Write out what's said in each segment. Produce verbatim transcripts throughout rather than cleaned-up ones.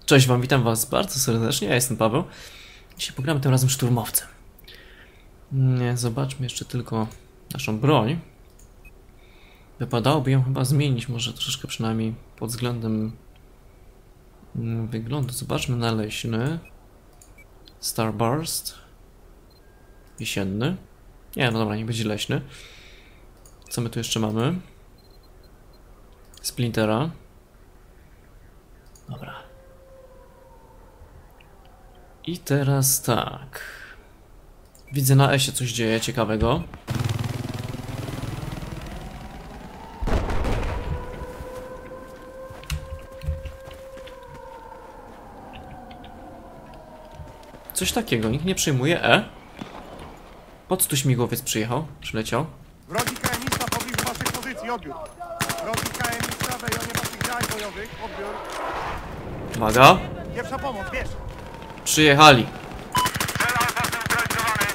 Cześć wam, witam was bardzo serdecznie, ja jestem Paweł. Dzisiaj pogramy tym razem szturmowcem. Nie, zobaczmy jeszcze tylko naszą broń. Wypadałoby ją chyba zmienić, może troszeczkę przynajmniej pod względem wyglądu. Zobaczmy na leśny. Starburst. Jesienny. Nie, no dobra, nie będzie leśny. Co my tu jeszcze mamy? Splintera. Dobra. I teraz tak. Widzę, na E się coś dzieje ciekawego. Coś takiego, nikt nie przyjmuje E. Po co tu śmigłowiec przyjechał? Przyleciał. Wrogi K Mista w pobliżu waszych pozycji, odbiór. Wrogi K Mista w rejonie waszych działań bojowych, odbiór. Uwaga. Pierwsza pomoc, bierz. Przyjechali. Cel alfa zneutralizowany.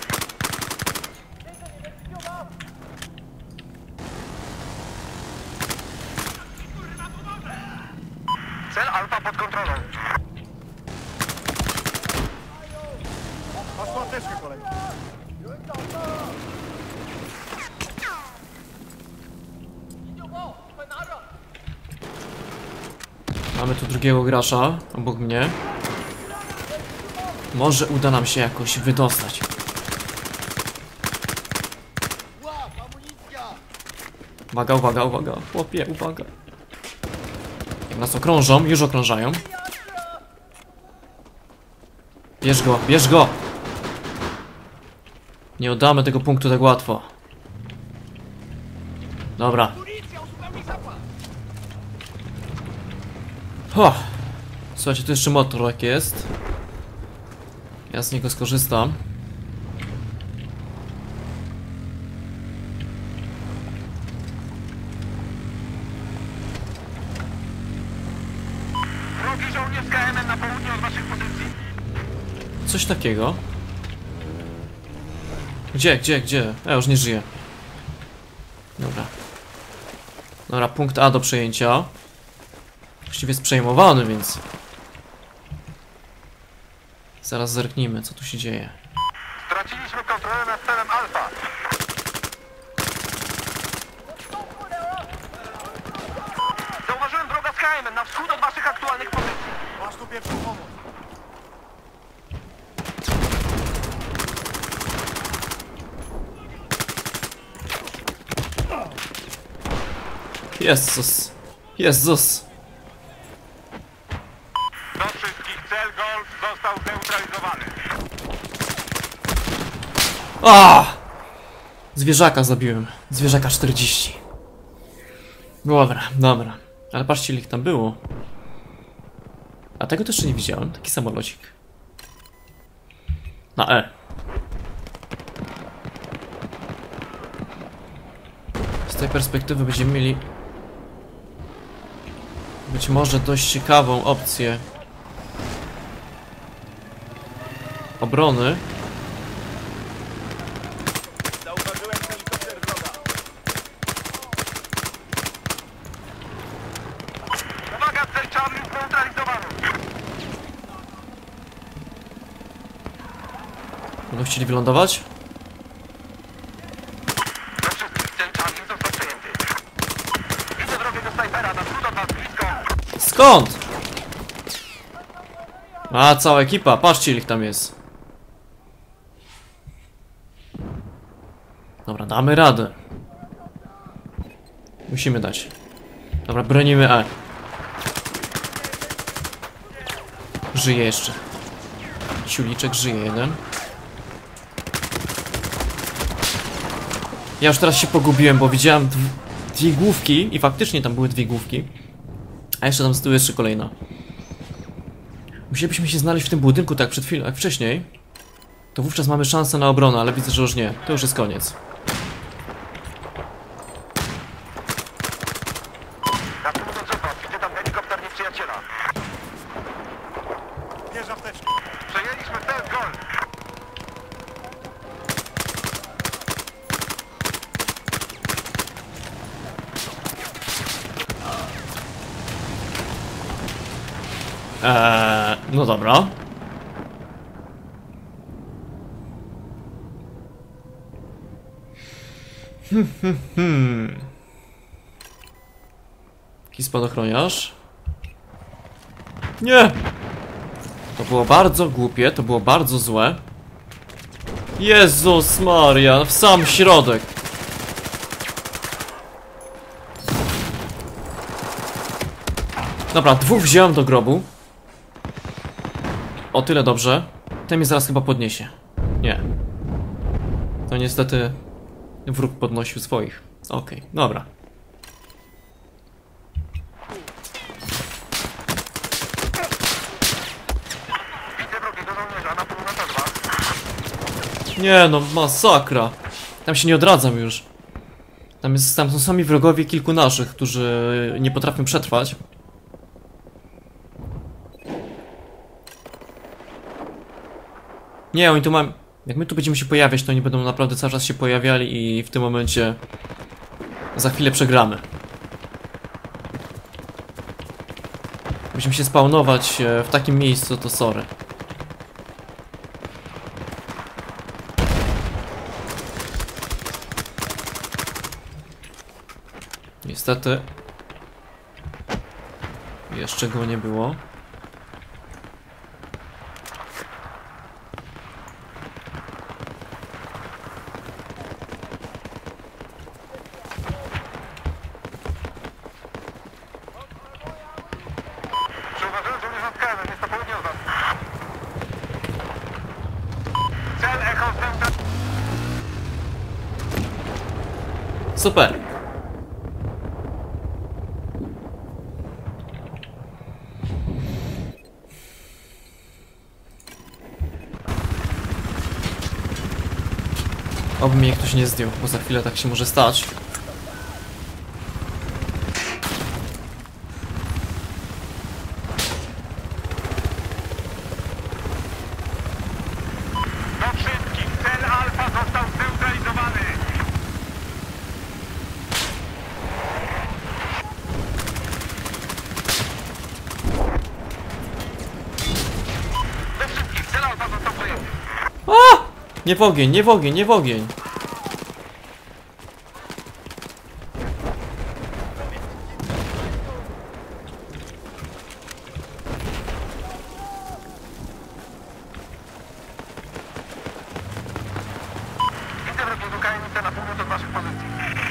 Cel alfa pod kontrolą. Masz łapeczkę, kolego. Mamy tu drugiego gracza obok mnie. Może uda nam się jakoś wydostać. Uwaga, uwaga, uwaga. Chłopie, uwaga. Jak nas okrążą, już okrążają. Bierz go, bierz go! Nie oddamy tego punktu tak łatwo. Dobra. Ho. Słuchajcie, tu jeszcze motorek jest. Ja z niego skorzystam. Wrogi żołnierz z K M-em na południe od waszych pozycji. Coś takiego. Gdzie, gdzie, gdzie? Ja już nie żyję. Dobra. Dobra, punkt A do przejęcia. Właściwie jest przejmowany, więc... Zaraz zerknijmy, co tu się dzieje. Straciliśmy kontrolę nad celem alfa. Zauważyłem wroga z K M-em na wschód od waszych aktualnych pozycji. Masz tu pierwszą pomoc. Jezus. Jezus. Do wszystkich, cel Golf został zneutralizowany. A! Zwierzaka zabiłem. Zwierzaka czterdzieści. Dobra, dobra. Ale patrzcie, ile ich tam było. A tego też jeszcze nie widziałem. Taki samolocik. Na E. Z tej perspektywy będziemy mieli być może dość ciekawą opcję obrony. Zauważyłem helikopter wroga. Uwaga, cel czarny zneutralizowany. Będą chcieli wylądować? Do wszystkich, cel czarny został przejęty. Widzę wrogiego snajpera na wschód od was blisko. Skąd? A, cała ekipa, patrzcie, ile ich tam jest. Dobra, damy radę. Musimy dać. Dobra, bronimy E. Żyje jeszcze. Ciuliczek żyje jeden. Ja już teraz się pogubiłem, bo widziałem dwie główki i faktycznie tam były dwie główki. A jeszcze tam z tyłu jeszcze kolejna. Musielibyśmy się znaleźć w tym budynku tak przed chwilą, jak wcześniej. To wówczas mamy szansę na obronę, ale widzę, że już nie. To już jest koniec. Na północ od was widzę tam helikopter nieprzyjaciela. Bierz apteczkę. Przejęliśmy cel Golf. Eee... No dobra. Hmm, hmm, hmm. Jaki spadochroniarz? Nie! To było bardzo głupie, to było bardzo złe. Jezus Maria, w sam środek. Dobra, dwóch wziąłem do grobu. O tyle dobrze. Ten mnie zaraz chyba podniesie. Nie. To niestety wróg podnosił swoich. Okej, okay, dobra. Nie no, masakra. Tam się nie odradzam już. Tam, jest, tam są sami wrogowie kilku naszych, którzy nie potrafią przetrwać. Nie, oni tu mają... Jak my tu będziemy się pojawiać, to oni będą naprawdę cały czas się pojawiali i w tym momencie za chwilę przegramy. Musimy się spawnować w takim miejscu, to sorry. Niestety jeszcze go nie było. Super. Oby mnie ktoś nie zdjął, bo za chwilę tak się może stać. Do wszystkich, cel Alfa został zneutralizowany. Do wszystkich, cel Alfa został przejęty. A! Nie w ogień, nie w ogień, nie w ogień. Widzę wrogiego K M I na północ od waszych pozycji.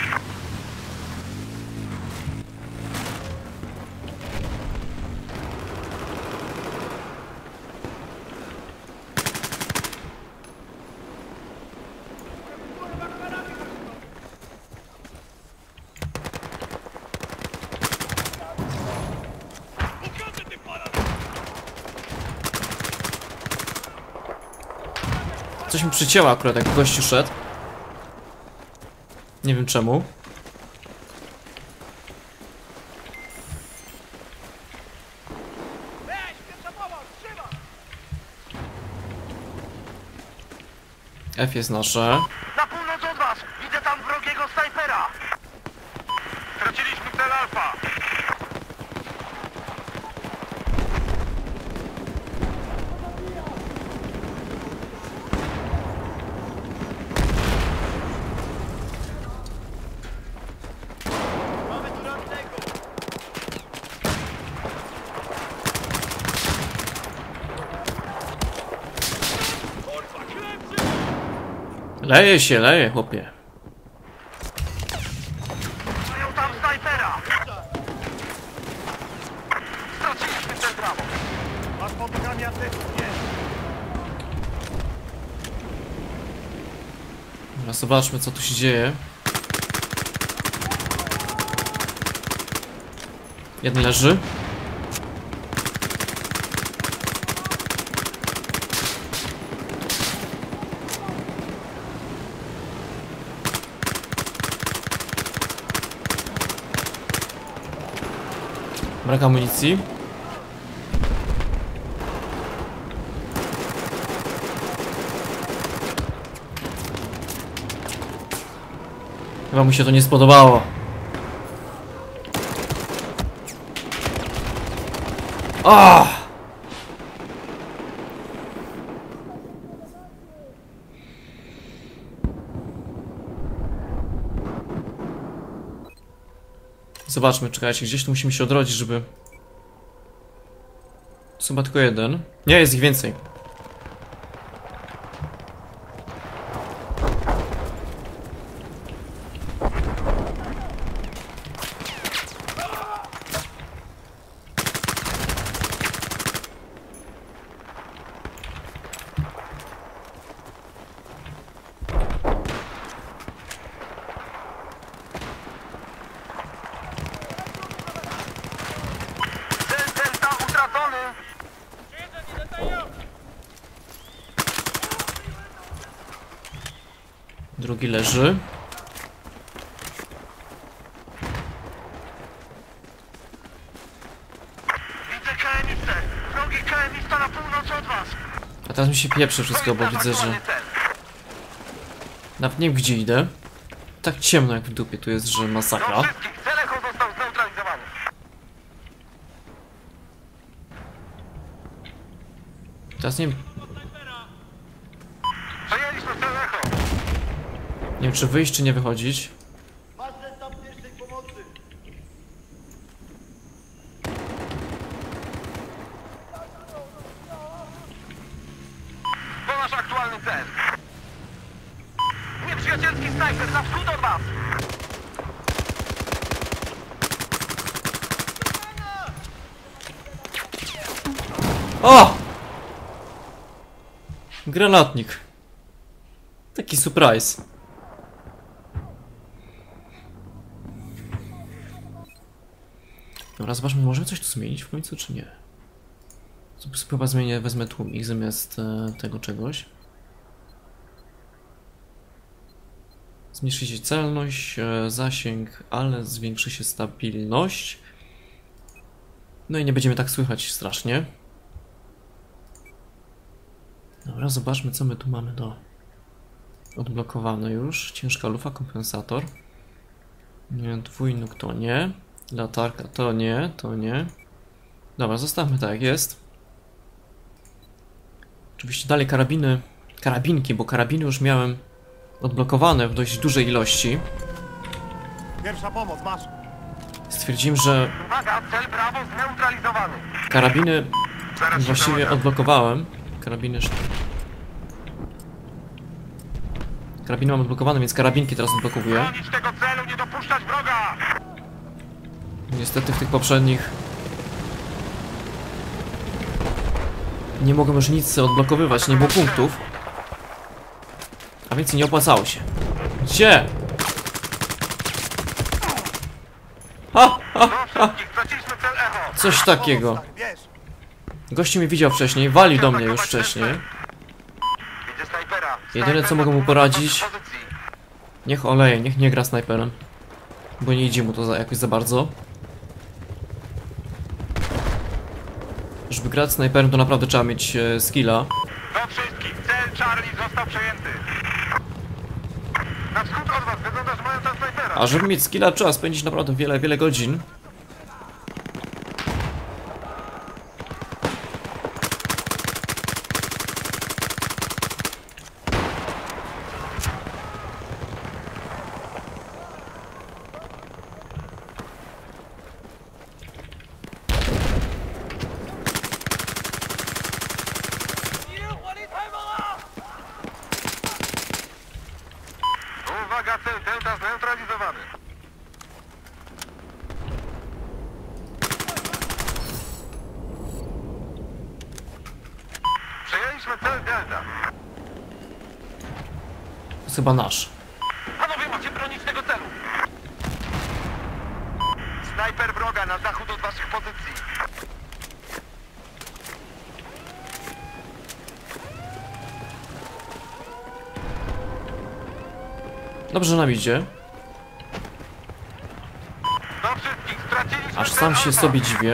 Coś mi przycięło akurat, jak gościu szedł. Nie wiem czemu. F jest nasze. Na północ od was! Widzę tam wrogiego snajpera! Straciliśmy cel Alfa! Leje się, leje, chłopie. Mają tam snajpera! Straciliśmy cel prawo! Masz pod nogami atletów, nie! Dobra, zobaczmy co tu się dzieje. Jeden leży. Brak amunicji. Chyba mu się to nie spodobało. Ah! Zobaczmy, czekajcie, gdzieś tu musimy się odrodzić, żeby... To chyba tylko jeden. Nie, jest ich więcej. Drugi leży. Widzę K M I C. Wrogi K M I C na północ od was. A teraz mi się pieprzy wszystko, bo widzę, że... Nawet nie wiem, gdzie idę. Tak ciemno jak w dupie tu jest, że masakra. Cel Echo został zneutralizowany. Teraz nie wiem... Przejęliśmy cel Echo. Nie wiem, czy wyjść, czy nie wychodzić. To nasz aktualny cel. Nieprzyjacielski snajper na wschód od was. O! Granatnik. Taki surprise. Dobra, zobaczmy, możemy coś tu zmienić w końcu, czy nie? Chyba zmienię, wezmę tłumik zamiast e, tego czegoś. Zmniejszy się celność, e, zasięg, ale zwiększy się stabilność. No i nie będziemy tak słychać strasznie. Dobra, zobaczmy, co my tu mamy do... Odblokowane już. Ciężka lufa, kompensator. Nie, dwójnóg to nie. Latarka to nie, to nie. Dobra, zostawmy tak jak jest. Oczywiście dalej karabiny, karabinki, bo karabiny już miałem odblokowane w dość dużej ilości. Pierwsza pomoc, masz. Stwierdziłem, że Uwaga, cel Brawo zneutralizowany. karabiny Zaraz się właściwie dołączam. odblokowałem. Karabiny... Karabiny mam odblokowane, więc karabinki teraz odblokowuję. Bronić tego celu, nie dopuszczać wroga. Niestety w tych poprzednich nie mogłem już nic odblokowywać, nie było punktów. A więc nie opłacało się. Gdzie? Ha, ha, Do wszystkich, straciliśmy cel Echo. coś takiego. Wiesz, Gościu mnie widział wcześniej, walił do mnie już wcześniej. widzę snajpera. Jedyne, co mogę mu poradzić, niech oleje, niech nie gra snajperem. Bo nie idzie mu to za, jakoś za bardzo. Żeby grać snajperem, to naprawdę trzeba mieć e, skilla. Do wszystkich, cel Charlie został przejęty. Na wschód od was, wyglądasz mając na snajpera. A żeby mieć skilla, trzeba spędzić naprawdę wiele, wiele godzin. Uwaga, cel Delta zneutralizowany. Przejęliśmy cel Delta. To jest chyba nasz. Panowie, macie bronić tego celu. Snajper wroga na zachód od waszych pozycji. Dobrze, że nam idzie. Do wszystkich, straciliśmy Aż cel sam się Alfa. sobie dziwię.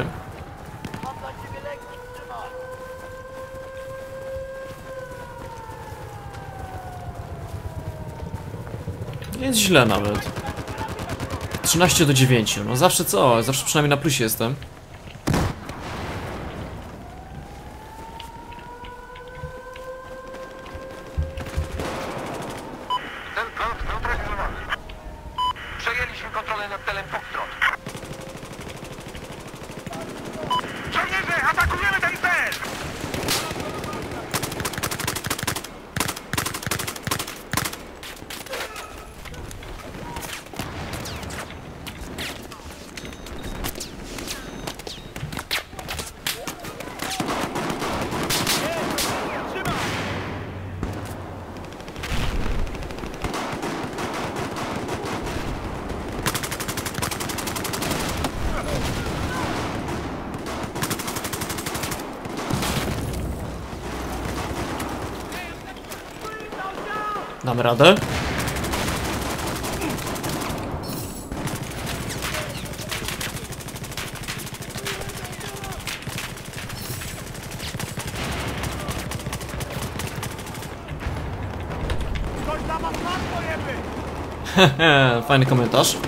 Nie jest źle nawet. trzynaście do dziewięciu. No zawsze co? Zawsze przynajmniej na plusie jestem. Cel Golf zneutralizowany. Przejęliśmy kontrolę nad celem Foxtrot. Żołnierze, atakujemy ten cel! Damy radę? Coś dla was łatwo jeby! Hehe, fajny komentarz.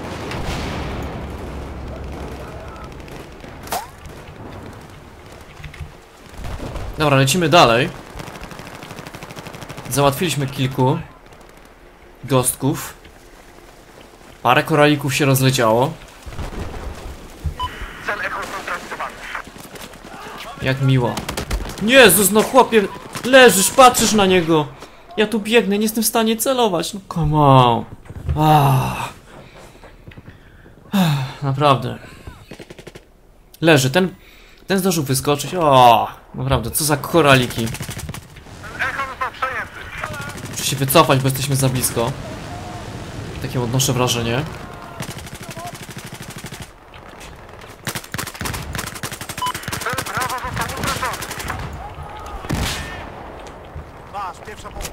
Dobra, lecimy dalej. Załatwiliśmy kilku gostków. Parę koralików się rozleciało. Cel echo kontraktowany. Jak miło. Jezus, no chłopie, leżysz, patrzysz na niego. Ja tu biegnę, nie jestem w stanie celować. No come on. Ah. Ah, naprawdę. Leży, ten, ten zdążył wyskoczyć. O, naprawdę, co za koraliki. Echo został przejęty. Muszę się wycofać, bo jesteśmy za blisko. Takie odnoszę wrażenie. Cel brawo został utracony. Masz, pierwsza pomoc.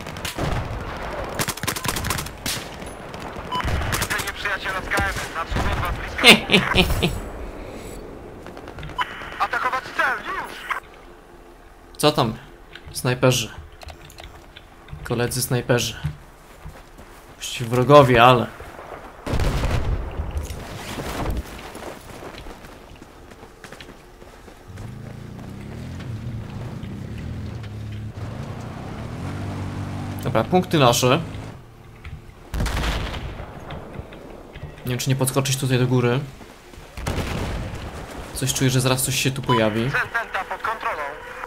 Widzę nieprzyjaciela z K M S. Nadszedł od was blisko. Atakować cel, już! Co tam? Snajperzy. Koledzy snajperzy. Właściwie wrogowie, ale... Dobra, punkty nasze. Nie wiem, czy nie podskoczyć tutaj do góry. Coś czuję, że zaraz coś się tu pojawi. Cel Penta pod kontrolą.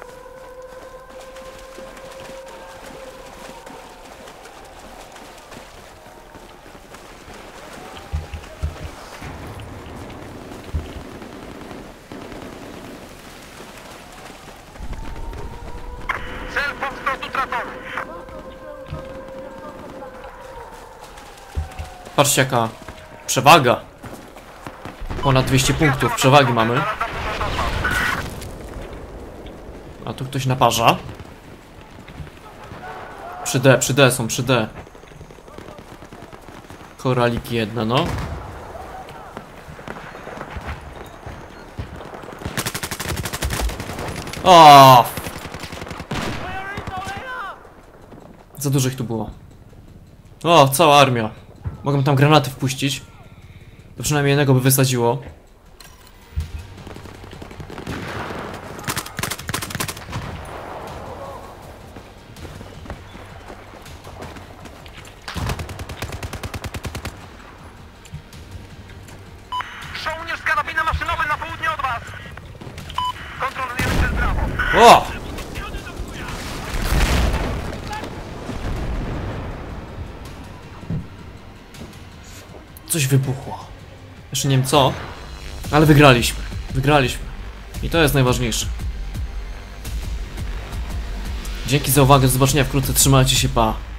Cel powstał utracony. Patrzcie, jaka przewaga. Ponad dwieście punktów przewagi mamy. A tu ktoś naparza. Przy D, przy D są, przy D. Koraliki jedne, no. O! Za dużo ich tu było. O, cała armia. Mogę tam granaty wpuścić. To przynajmniej jednego by wysadziło. Żołnierz z karabinem maszynowym na południe od was. Kontrolujemy cel brawo. O! Coś wybuchło. Jeszcze nie wiem co, ale wygraliśmy. Wygraliśmy. I to jest najważniejsze. Dzięki za uwagę, do zobaczenia wkrótce, trzymajcie się, pa.